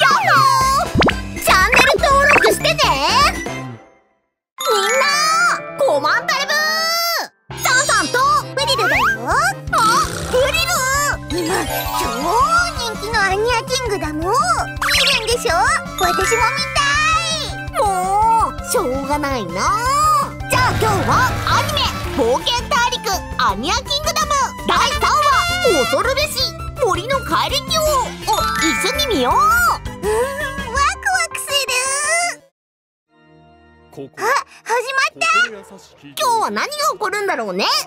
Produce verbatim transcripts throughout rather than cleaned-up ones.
チャンネル登録してね。みんなごまんタレブー。サンさんとフリルだよ。あ、フリル今超人気のアニアキングダムを見るんでしょ。私も見たい。もうしょうがないな。じゃあ今日はアニメ冒険大陸アニアキングダムだいさんわ恐るべし森の怪力王を一緒に見よう。うん、ワクワクする。あ、始まった。今日は何が起こるんだろうね。あ、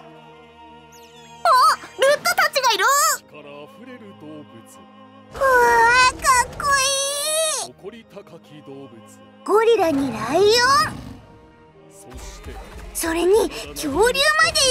ルットたちがいる。うわー、かっこいい。ゴリラにライオン、それに恐竜までいる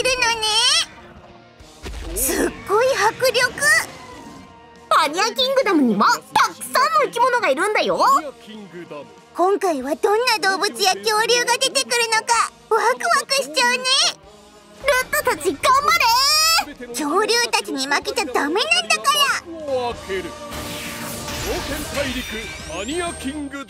のね。すっごい迫力。アニアキングダムにもたくさんの生き物がいるんだよ。今回はどんな動物や恐竜が出てくるのかワクワクしちゃうね。ルットたち頑張れ。恐竜たちに負けちゃダメなんだから。いよいよだ。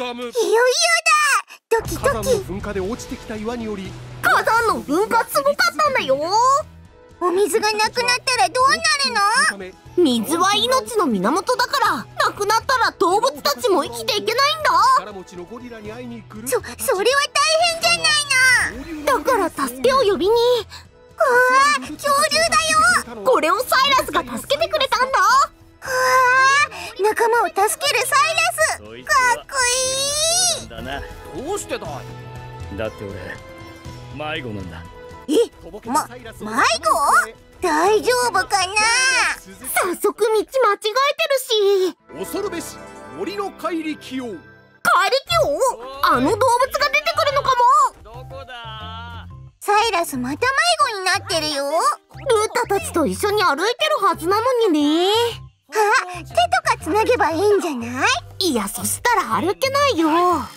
ドキドキ。火山の噴火で落ちてきた岩により火山の噴火すごかったんだよ。お水がなくなったらどうなるの？水は命の源だから、なくなったら動物たちも生きていけないんだ。そ、それは大変じゃないの。だから助けを呼びに。うわー、恐竜だよ。これをサイラスが助けてくれたんだ。うわー、仲間を助けるサイラス、かっこいい。 だな。どうしてだい？だって俺迷子なんだ。 え、ま、迷子？大丈夫かな。早速道間違えてるし。 恐るべし森の怪力王。 怪力王？あの動物が出てくるのかも。 どこだ？ サイラスまた迷子になってるよ。ルータたちと一緒に歩いてるはずなのにね。あ、手とかつなげばいいんじゃない？いや、そしたら歩けないよ。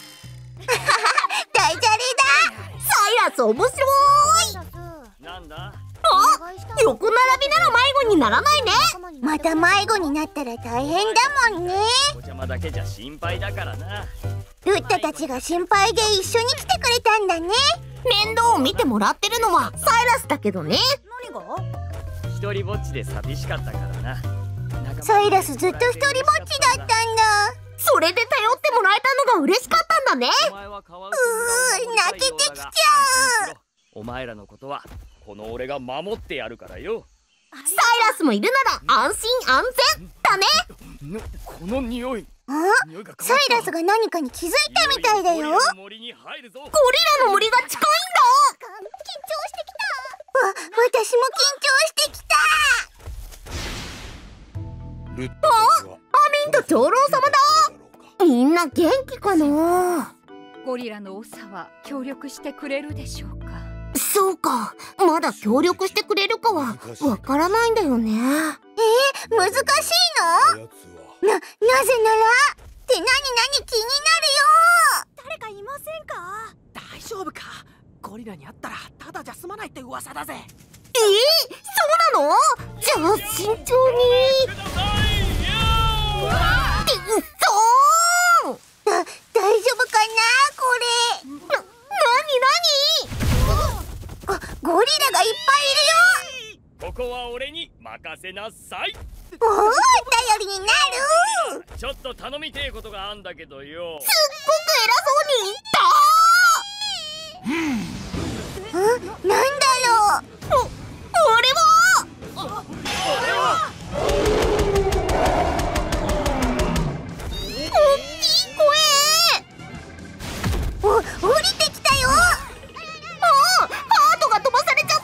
大じゃりだ。サイラス面白い。 なんだ？ あ、横並びなら迷子にならないね。また迷子になったら大変だもんね。 お邪魔だけじゃ心配だからな。 ルッタたちが心配で一緒に来てくれたんだね。面倒を見てもらってるのはサイラスだけどね。何が？ 一人ぼっちで寂しかったからな。 サイラスずっと一人ぼっちだったんだ。それで頼ってもらえたのが嬉しかったんだね。うー、泣けてきちゃう。 お前らのことはこの俺が守ってやるからよ。 サイラスもいるなら安心安全だね。 この匂い。 あ、サイラスが何かに気づいたみたいだよ。ゴリラの森が近いんだ。緊張してきた。わ、私も緊張してきた。あ、アミンと長老様だ。みんな元気かな。 ゴリラの長は協力してくれるでしょうか。 そうか、まだ協力してくれるかはわからないんだよね。えー、難しいの？な、なぜならって何何気になるよ。 誰かいませんか？ 大丈夫か？ゴリラに会ったらただじゃ済まないって噂だぜ。 えー、そうなの？じゃあ慎重に。そうだ、大丈夫かなこれ。な、なになに？ゴリラがいっぱいいるよ。 ここは俺に任せなさい。 おお、頼りになる。 ちょっと頼みてえことがあんだけどよ。 すっごく偉そうに言った。ん？なんだろう。お、俺は俺は大きい声。お、降りてきたよ。ああ、ハートが飛ばされちゃった。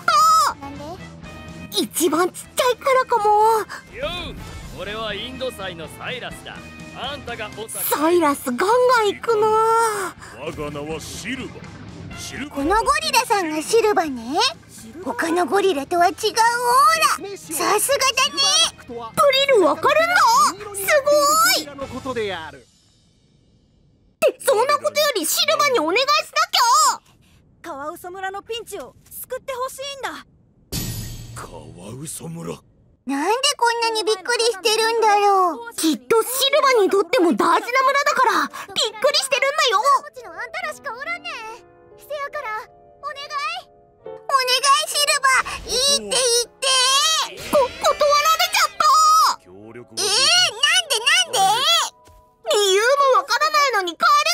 なんで？一番ちっちゃいからかも。 よう、俺はインドサイのサイラスだ。あんたがオササイラスガンガン行くな。 我が名はシルバ。シルバ。 このゴリラさんがシルバね。他のゴリラとは違うオーラ。さすがだね。プリルわかるんだ。すごい。 のことである。 ってそんなことよりシルバにお願いしなきゃ。 カワウソ村のピンチを救ってほしいんだ。 カワウソ村。 なんでこんなにびっくりしてるんだろう。きっとシルバにとっても大事な村だからびっくりしてるんだよ。こっちのあんたらしかおらんねん。せやからお願いお願いシルバ、いいって言って。こ断られちゃった。 協力をえー、なんでなんで理由もわからないのに帰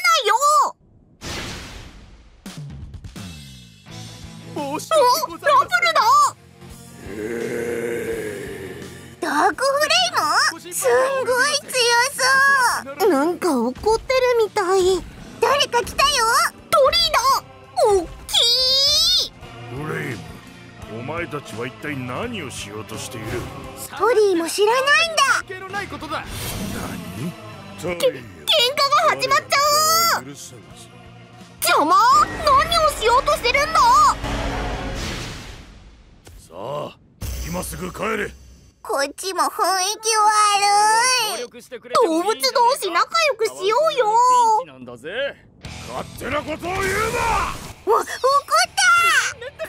れないよ。 申し訳お、 ございまラブルだ。 えダークフレイムすんごい強そう。なんか怒ってるみたい。誰か来たよ。鳥だ。おっきい。 ー、フレイム、お前たちは一体何をしようとしている？ トリーも知らないんだ。 関係のないことだ。 何？け喧嘩が始まっちゃう。 うるさいぞ。 邪魔？何をしようとしてるんだ。 さあ、今すぐ帰れ。 こっちも雰囲気悪い。 協力してくれてもいいん動物じゃねえか。 同士仲良くしようよ。 ピンチなんだぜ。 勝手なことを言うな。 お、怒った。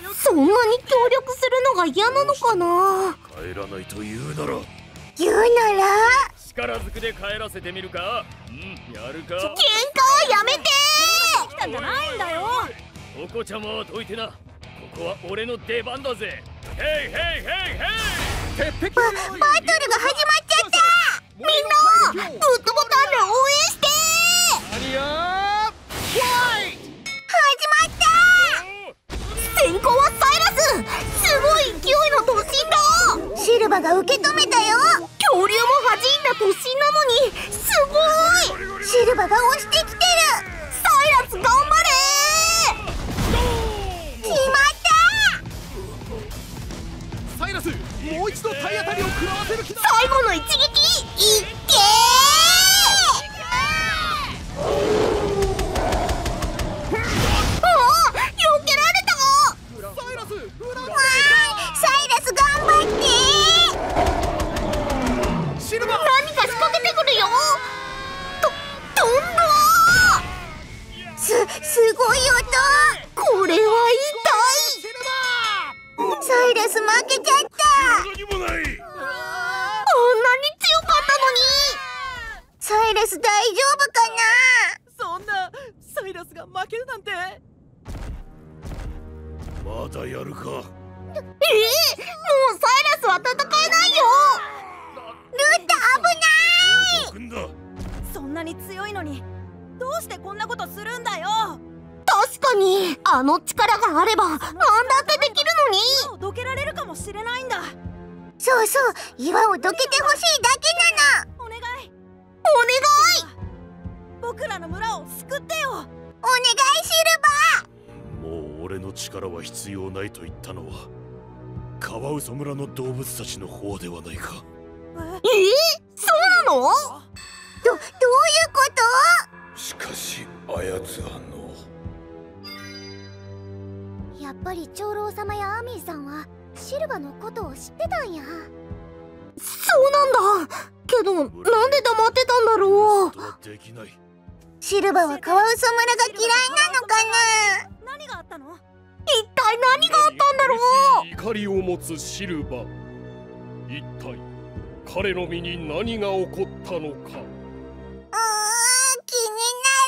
そんなに協力するのが嫌なのかな。 帰らないと言うなら。 言うなら力ずくで帰らせてみるか。うん、やるか。 喧嘩はやめて。 来たんじゃないんだよ。お子ちゃまはどいてな。ここは俺の出番だぜ。ヘイヘイヘイヘイ。 鉄壁バ、バトルが始まっちゃった。みんなグッドボタンで応援して。 アニアファイト。 始まった。先行はサイラス。すごい勢いの突進だ。シルバが受け止めたよ。恐竜も弾いた突進なのにすごい。シルバが押してきてる。サイラス頑張れ。決まった。 サイラス、もう一度体当たりを食らわせる気だ。 最後の一撃いっけー。あ、避けられた。 サイラス、フランわーい、サイラス頑張って。 シルバー。 何か仕掛けてくるよ。と、飛んだ。す、すごい音。これは痛い。サイラス負けちゃった。 何もない。 あんなに強かったのに。サイラス大丈夫かな。 そんなサイラスが負けるなんて。 まだやるか。 えー、もうサイラスは戦えないよ。ルッタ危ない。 王国だ。 そんなに強いのにどうしてこんなことするんだよ。 確かにあの力があれば何だってできるのに。 岩をどけられるかもしれないんだ。 そうそう、岩をどけてほしいだけなの。 お願いお願い。 僕らの村を救ってよ。 お願いシルバー。 もう俺の力は必要ないと言ったのはカワウソ村の動物たちの方ではないか。 えー、そうなの？ど、どういうこと？ しかしあやつはのやっぱり長老様やアミーさんはシルバのことを知ってたんや。そうなんだ。けどなんで黙ってたんだろう。 できない。 シルバはカワウソ村が嫌いなのかな。 何があったの？ 一体何があったんだろう。 怒りを持つシルバ、一体彼の身に何が起こったのか。 うーん、気に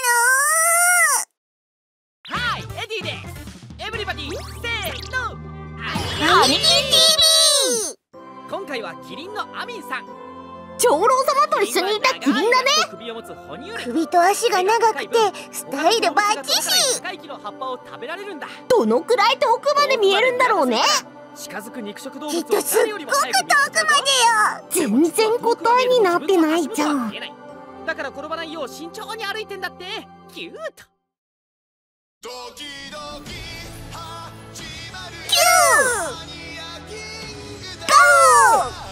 なる。 はい、エディです。エブリバディ、せーの。 アニキン ティービー。 今回はキリンのアミンさん。 長老様と一緒にいたキリンだね。 首を持つ哺乳類。 首と足が長くてスタイルバッチシ。 高い木の葉っぱを食べられるんだ。 どのくらい遠くまで見えるんだろうね。 近づく肉食動き物をっとすっごく遠くまでよ。全然答えになってないじゃん。 だから転ばないよう慎重に歩いてんだって。キュート。 キューゴー。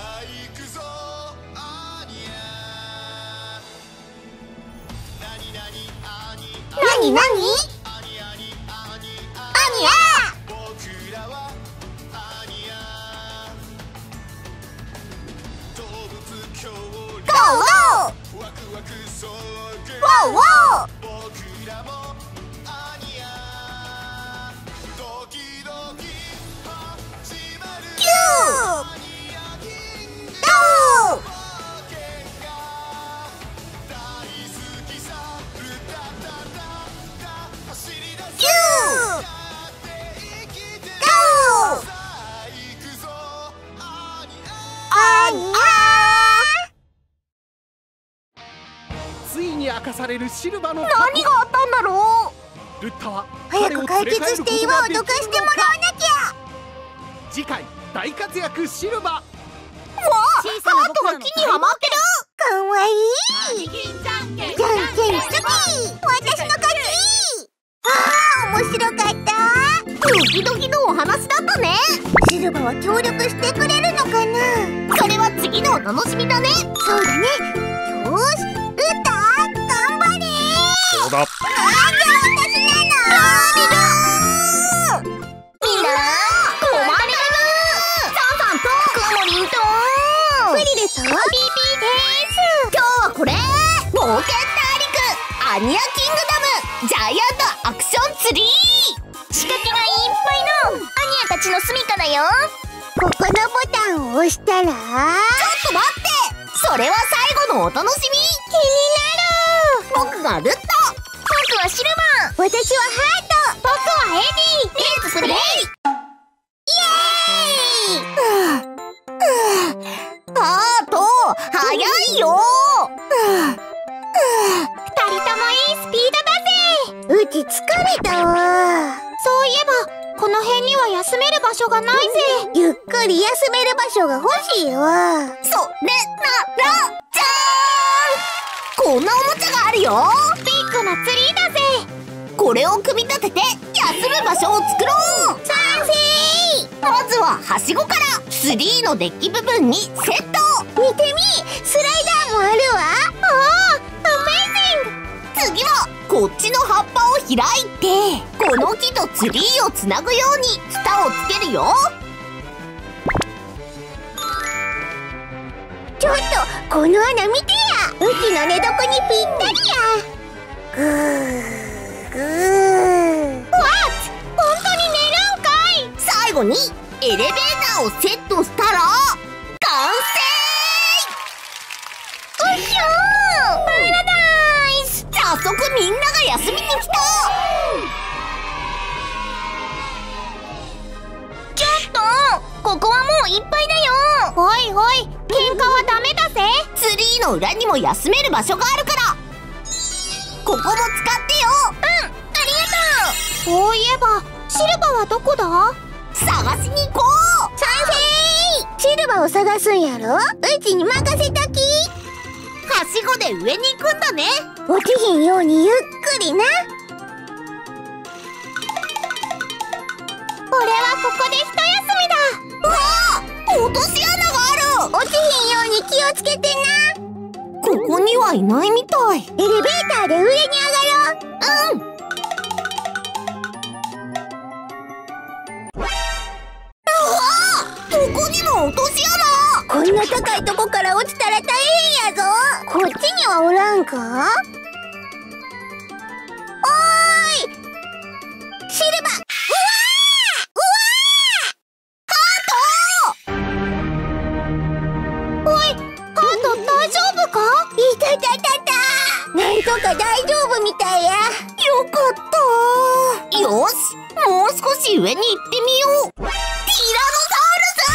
なになに？アニヤ。ゴーゴー。ワオワオ。キュー。 明かされるシルバの過去。 何があったんだろう。 ルッタは早く解決して岩をどかしてもらわなきゃ。 次回大活躍シルバ。 わあ、ハートが木にはまってる。かわいい。じゃんけんチョキ、私の勝ち。ああ、面白かった。ドキドキのお話だったね。シルバは協力してくれるのかな。それは次のお楽しみだね。そうだね。よーし、ルタ頑張れ。 そうだ。 なんで私なの。みんなコマンダルサンさんとクモリンとフリルとピーピーです。今日はこれ冒険大陸アニアキングダムジャイアントアクションツリー。仕掛けがいっぱいのアニアたちの住みかだよ。ここのボタンを押したら、ちょっと待って、それは最後のお楽しみ。気になる。僕がルット、僕はシルバー、私はハート、僕はエディ。レッツプレイ。イエーイ。ハート早いよ。二人ともいいスピードだぜ。うち疲れたわ。そういえばこの辺には休める場所がないぜ。ゆっくり休める場所が欲しいわ。それならじゃーん、こんなおもちゃがあるよ。ビッグなツリーだぜ。これを組み立てて休む場所を作ろう。賛成。まずははしごからツリーのデッキ部分にセット。見てみ、スライダーもあるわ。ああ、アメイジング。次はこっちの葉っぱを開いて、この木とツリーをつなぐようにツタをつけるよ。ちょっとこの穴見てや。うちの寝床にぴったりや。ぐーぐー。わっ、本当に寝るんかい。最後にエレベーターをセットしたら完成。おっしょー、パラダイス。早速みんなが休みに来た。ちょっとここはもういっぱいだよ。ほいほい、喧嘩はダメだぜ。ツリーの裏にも休める場所があるから、ここも使ってよ。うん、ありがとう。そういえばシルバはどこだ。探しに行こう。賛成。シルバを探すんやろ。うちに任せとき。はしごで上に行くんだね。落ちひんようにゆっくりな。俺はここで一休みだ。うわあ、落とし穴がある。落ちひんように気をつけてな。ここにはいないみたい。エレベーターで上に上がろう。うん。うわあ、どこにも落とし穴。こんな高いとこから落ちたら大変やぞ。こっちにはおらんか。おーい、シルバー。うわー、うわー、ハート。おい、ハート大丈夫か。いたいたいたいた。なんとか大丈夫みたいや。よかった。よし、もう少し上に行ってみよう。ティラノサウルス。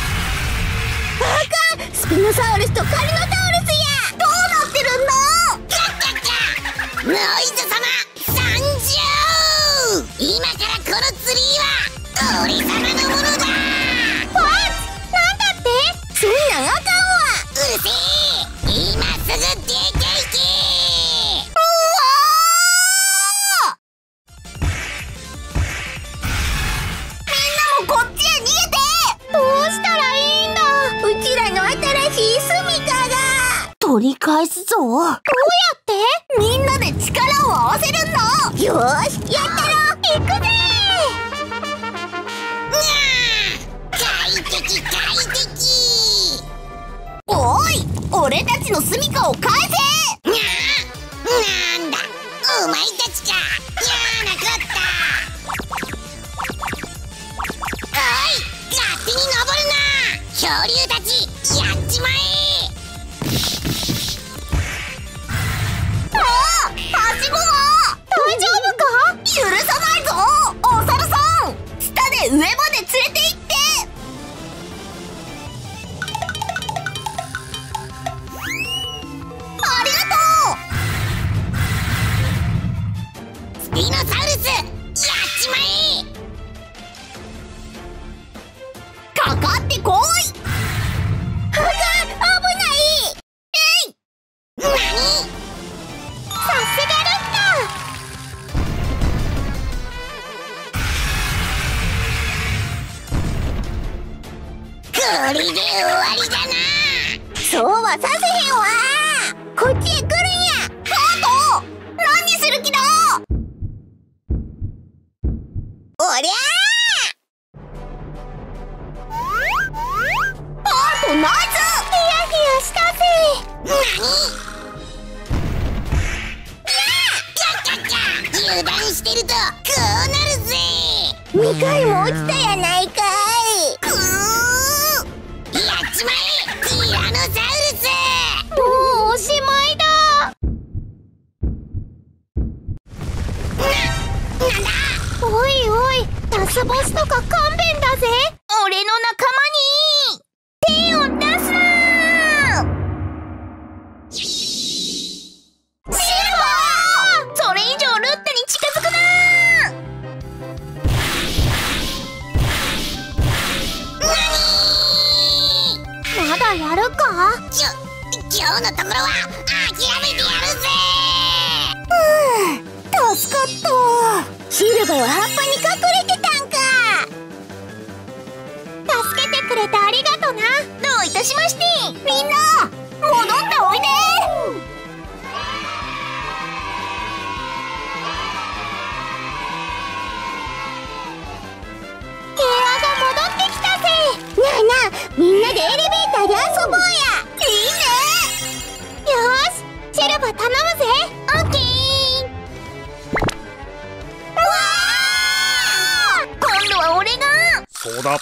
あかん、スピノサウルスとカリノサウルスや。どうなってるんだ。キャッキャッキャ。ノイズ様参上。今からこのツリーは俺様のものだ。ワッツ、なんだって。そんなんあかんわ。うるせえ、今すぐ出ていけ。うわー、みんなもこっちへ逃げて。どうしたらいいんだ。うちらの新しい住みかが。取り返すぞ。どうやって。みんなで力を合わせるんだ。よーし、やったろ。行くぜ。快適快適。おい、俺たちの住みかを返せ。なんだお前たちか。やなこった。おい、勝手に登るな。恐竜たちやっちまえ。ああ、はしごが。大丈夫か。許さないぞお猿さん。ツタで上まで連れて行って。ありがとう。 れで終わりだな。そうはさせへんわ。こっちへ来るんや。ハート、何する気だ。おりゃー。ハートナイス。ヒヤヒヤしたぜ。なに？油断してるとこうなるぜ。にかいも落ちたやないかい。くー、やっちまえティラノサウルス。もうおしまいだ。な、なんだ。おいおい、ラスボスとか勘弁だぜ。俺の仲間に手を出すな。シルバー、それ以上ルッテに近づくな。まだやるか。きょ今日のところは諦めてやるぜ。うん、助かった。シルバーは葉っぱに隠れてたんか。助けてくれてありがとな。どういたしまして。みんな戻っておいで。平和が戻ってきたぜ。なあなあ、みんなでエレベーターで遊ぼうや。いいね。よーし、シルバー頼むぜ。オッケー。わー、今度は俺が。 そうだ。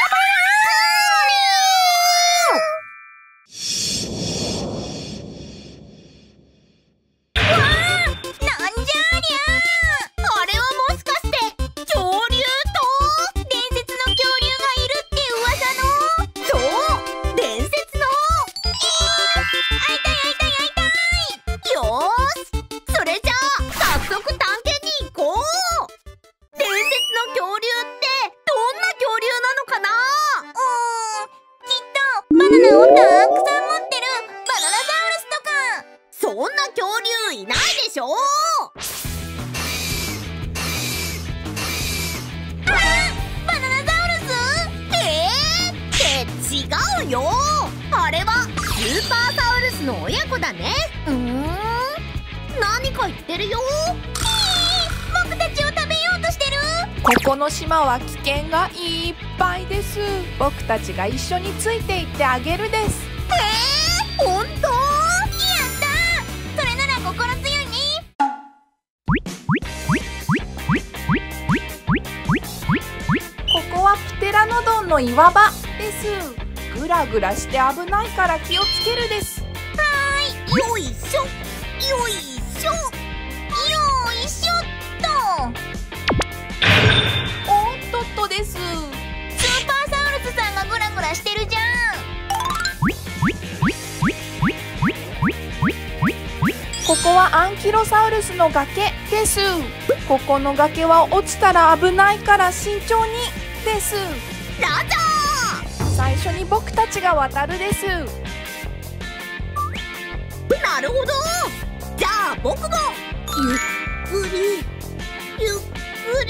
ここの島は危険がいっぱいです。僕たちが一緒についていってあげるです。 えー、本当？やった！それなら心強いね。 ここはプテラノドンの岩場です。グラグラして危ないから気をつけるです。 はーい、よいしょよいしょよいしょっと。 おっとっとです。スーパーサウルスさんがグラグラしてるじゃん。 ここはアンキロサウルスの崖です。ここの崖は落ちたら危ないから慎重にです。 どうぞ。 最初に僕たちが渡るです。 なるほど。じゃあ僕がゆっくりゆっくり。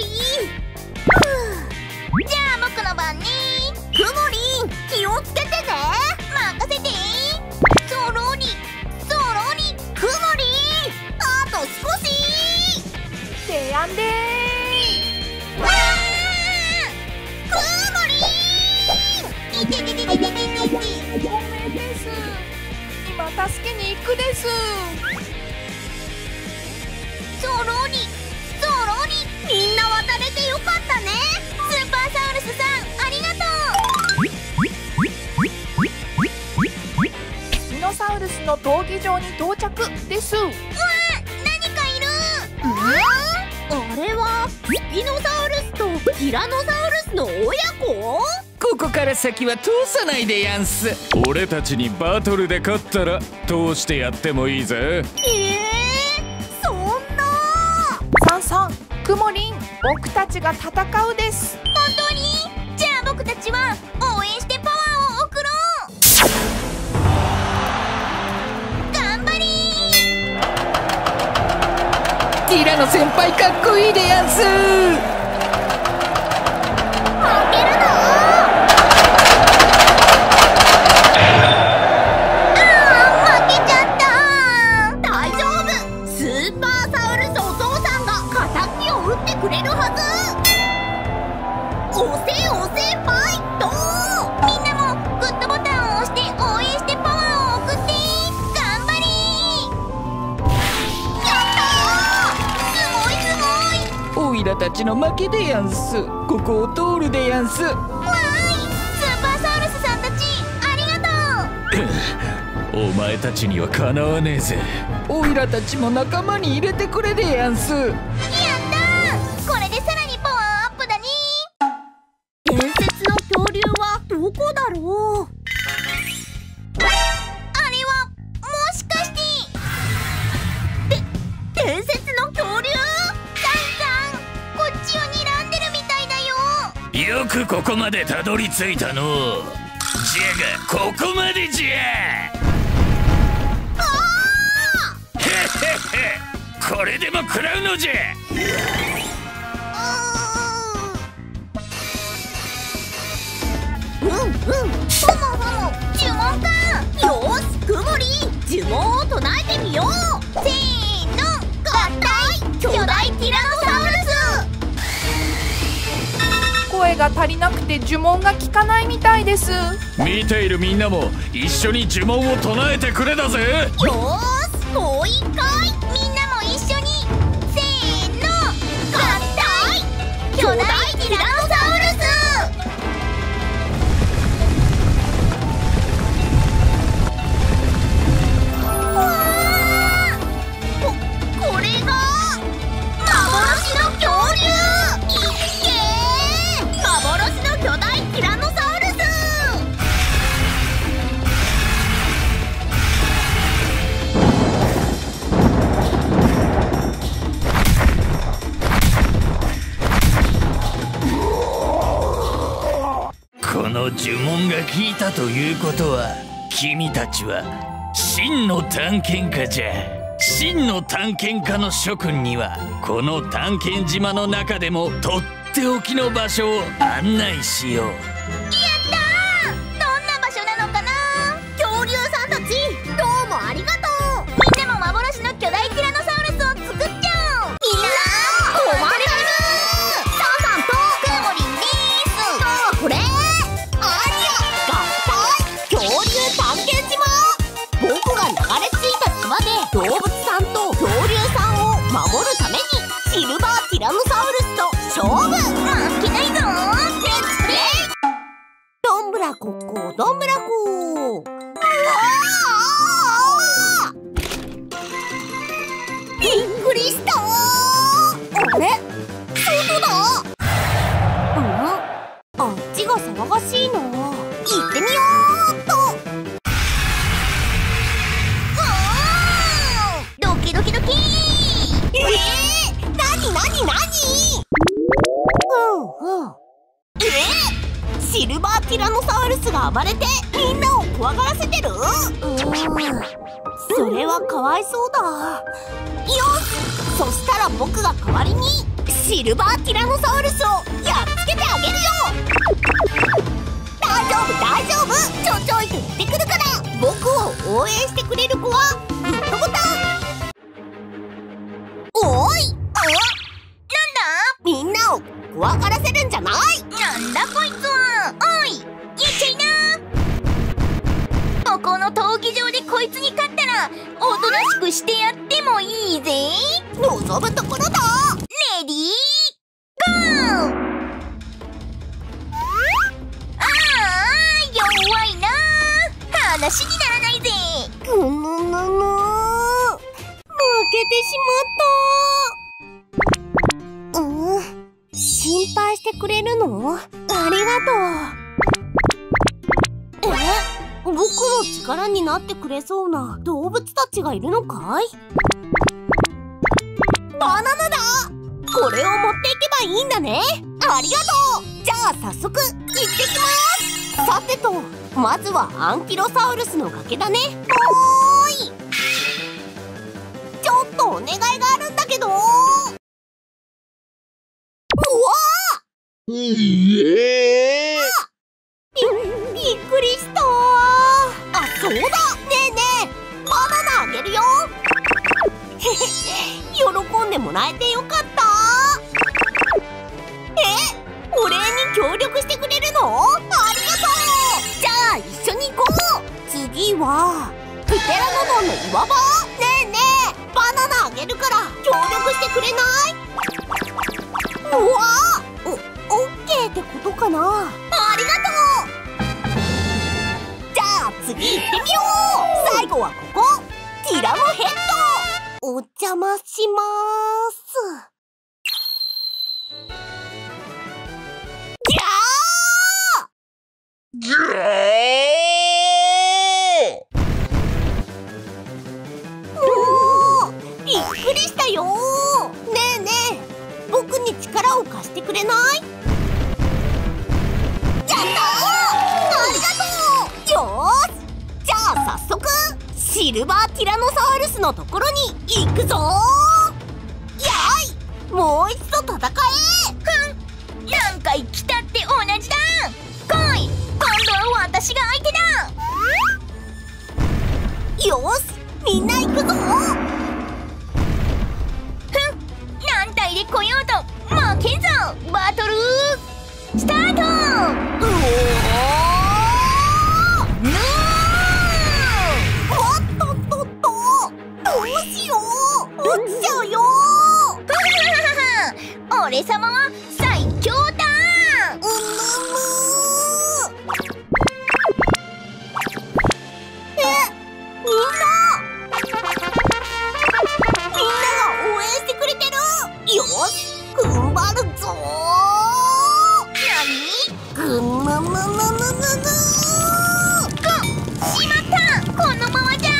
じゃあ僕の番ね。くもりん、気をつけてね。任せて。そろりそろり、くもりん、あと少し。 提案でー。 わー、くもりん、いてててててててて。 ごめんです。今助けに行くです。 そろりそろり、みんな渡れてよかったね。スーパーサウルスさん、ありがとう。スピノサウルスの闘技場に到着です。うわ、 何かいる。ん？あれはスピノサウルスとティラノサウルスの親子？ ここから先は通さないでやんす。俺たちにバトルで勝ったら通してやってもいいぜ。 えー、そんな。 サンさん、くもりん、僕たちが戦うです。 本当に？じゃあ僕たちは応援してパワーを送ろう。頑張りー。 ティラノ先輩かっこいいでやんす。 負けるの？ ラたちの負けでやんす。ここを通るでやんす。 わーい、スーパーサウルスさんたちありがとう。 お前たちにはかなわねえぜ。オイラたちも仲間に入れてくれでやんす。 やったー、これでさらにパワーアップだね。伝説の恐竜はどこだろう。あれはもしかしてで伝説の恐竜。サンさん、こっちを睨んでるみたいだよ。 よくここまでたどり着いたの。じゃがここまでじゃ。へへへ、これでも食らうのじゃ。 うんうん、ふむふむ、呪文か。よーし、くもり呪文を唱えてみよう。せーの、合体巨大ティラノサウルス。 声が足りなくて呪文が効かないみたいです。 見ているみんなも一緒に呪文を唱えてくれだぜ。 よーし、もう一回みんなも一緒に。せーの、合体巨大ティラノサウルス。わー、ここれが幻の恐竜。いっけー、幻の巨大ティラノサウルス。 この呪文が効いたということは、君たちは真の探検家じゃ。真の探検家の諸君にはこの探検島の中でもとっておきの場所を案内しよう。 やったー、どんな場所なのかな。恐竜さんたちどうもありがとう。みんなも幻の巨大ティラノサウルスを作っちゃおう。みんなコマンタルブー、サンさんとくもりんでーす。これありゃ合体恐竜探検島。僕が流れ着いた島で動物さんと恐竜さんを守るためにシルバーティラノサウルスと勝負。負けないぞ。レッツプレイ。どんぶらこっこどんぶらこ。うわー、びっくりしたー。あれ、外だ。うん、あっちが騒がしいな。行ってみようっと。ドキドキドキー。えー、なになになに。うんうん。えー、シルバーティラノサウルスが暴れてみんなを怖がらせてる。うーん、それはかわいそうだ。よし、そしたら僕が代わりにシルバーティラノサウルスをやっつけてあげるよ。大丈夫大丈夫、ちょちょいと行ってくるから。僕を応援してくれる子はグッドボタン。おーい、あ、なんだ、みんなを怖がらせるんじゃない。なんだこいつは。おい、やっちゃいな。ここの闘技場でこいつに勝ったらおとなしくしてやってもいいぜ。望むところだ。レディーゴー。ああ、弱いな。話にならないぜ。ぐぬぬぬ、負けてしまった。うん、心配してくれるの？ありがとう。え？僕の力になってくれそうな動物たちがいるのかい？バナナだ！これを持っていけばいいんだね。ありがとう。じゃあ早速行ってきます。さてと、まずはアンキロサウルスの崖だね。おーい、ちょっとお願いがあるんだけど。うわー、び, びっくりした。あ、そうだ、ねえねえ、バナナあげるよ。へへ、喜んでもらえてよかった。え、お礼に協力してくれるの？ありがとう。じゃあ一緒に行こう。次はプテラノドンの岩場。ねえねえ、バナナあげるから協力してくれない？ うわー、お、オッケーってことかな。ありがとう。じゃあ次行ってみよう。最後はここ、ティラノヘッド。お邪魔しまーす。ギャーギャー。おー、びっくりしたよ。ねえねえ、僕に力を貸してくれない？やったー、ありがとう。よーし、じゃあ早速シルバーティラノサウルスのところに行くぞー。やーい、もう一度戦え。 ふん、何回来たって同じだ。来い、今度は私が相手だ。 よーし、みんな行くぞー。 何体で来ようと負けんぞ。バトルスタート。うおー、 おっとっとっと、どうしよう、落ちちゃうよー。俺様は最強だ。 うむむ。え、みんなみんなが応援してくれてる。よし、踏ん張るぞー。 なに？ ぐぬぬぬぬぬぬ。 しまった、このままじゃ。キャフーキャフキャフキャフ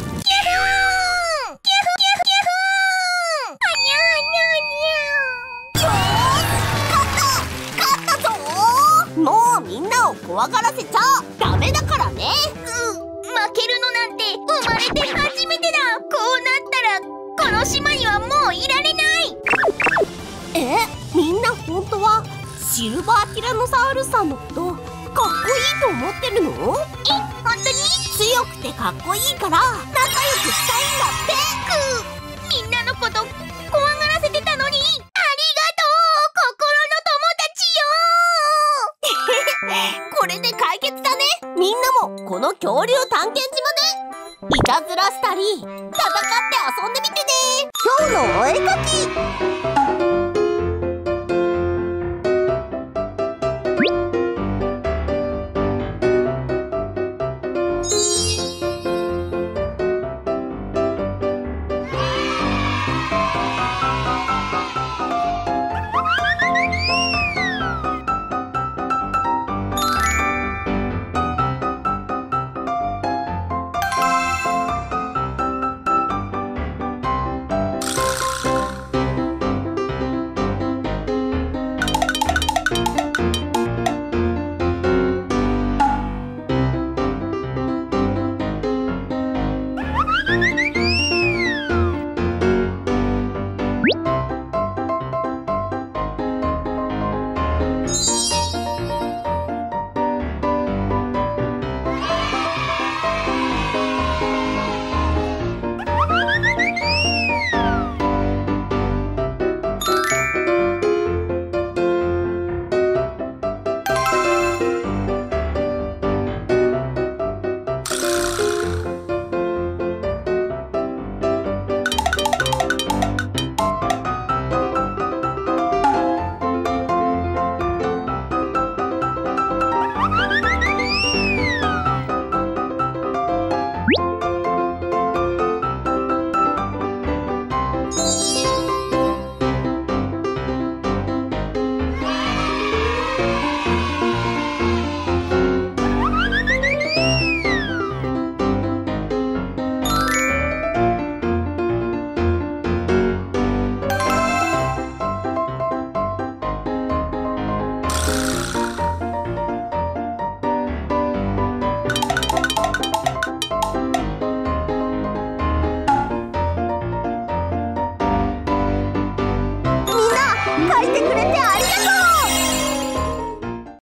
あにゃあにゃあにゃ。 よーし、勝った勝ったぞー。もうみんなを怖がらせちゃダメだからね。 うん、負けるのなんて生まれて初めてだ。こうなったらこの島にはもういられない。 え、みんな本当はシルバーティラノサウルスさんのことかっこいいと思ってるの？ え、本当に？ 強くてかっこいいから仲良くしたいんだって。 くー、みんなのこと怖がらせてたのにありがとう、心の友達よ。 これで解決だね。みんなもこの恐竜探検島でいたずらしたり戦って遊んでみてね。今日のお絵かき。